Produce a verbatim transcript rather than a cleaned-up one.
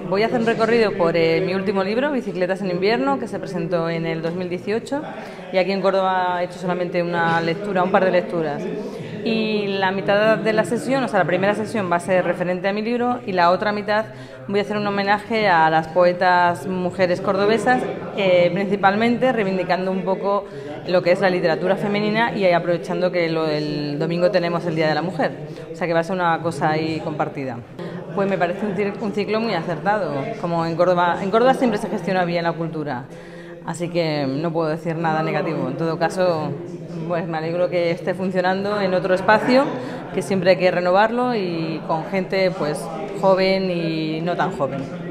voy a hacer un recorrido por eh, mi último libro, Bicicletas en invierno, que se presentó en el dos mil dieciocho, y aquí en Córdoba he hecho solamente una lectura, un par de lecturas. Y la mitad de la sesión, o sea, la primera sesión va a ser referente a mi libro, y la otra mitad voy a hacer un homenaje a las poetas mujeres cordobesas, eh, principalmente reivindicando un poco lo que es la literatura femenina y aprovechando que lo, el domingo tenemos el Día de la Mujer, o sea que va a ser una cosa ahí compartida. Pues me parece un ciclo muy acertado, como en Córdoba, en Córdoba siempre se gestiona bien la cultura, así que no puedo decir nada negativo. En todo caso, pues me alegro que esté funcionando en otro espacio, que siempre hay que renovarlo y con gente pues joven y no tan joven.